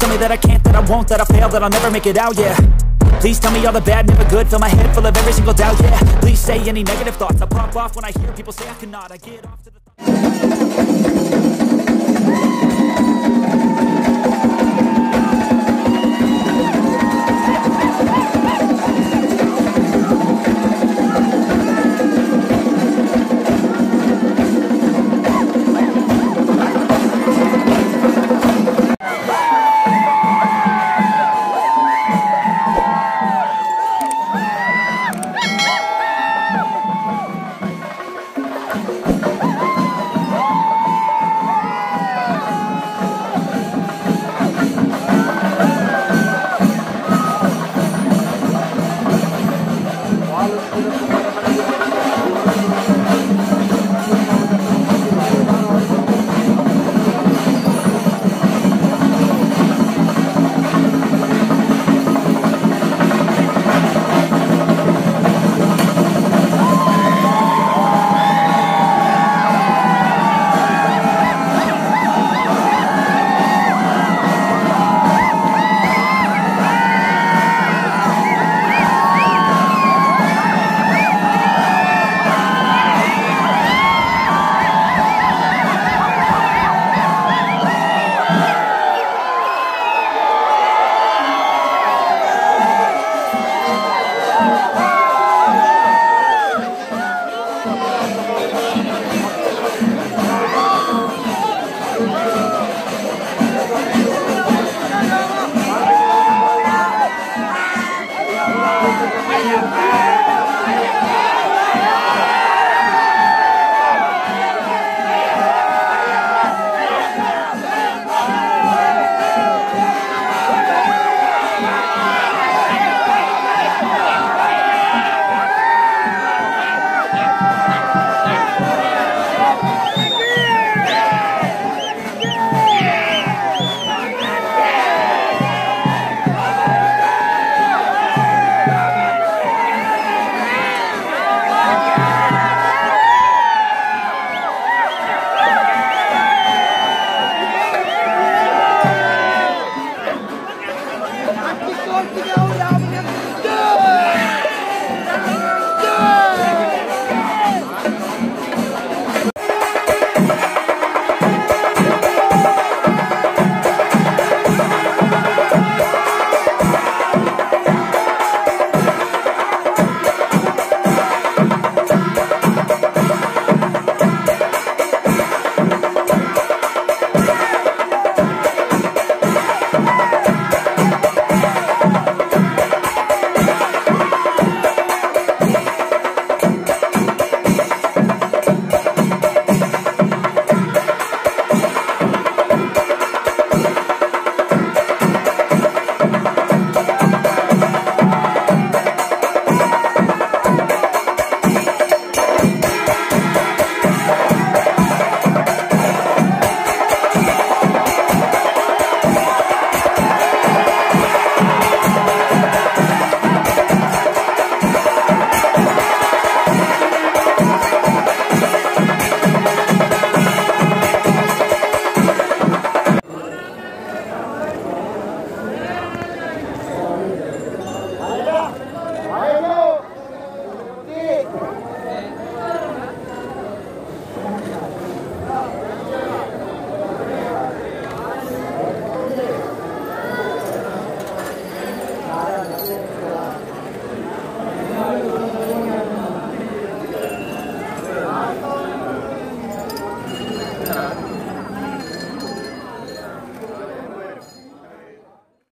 tell me that I can't, that I won't, that I fail, that I'll never make it out, yeah. Please tell me all the bad, never good, fill my head full of every single doubt, yeah. Please say any negative thoughts, I pop off when I hear people say I cannot. I get off to the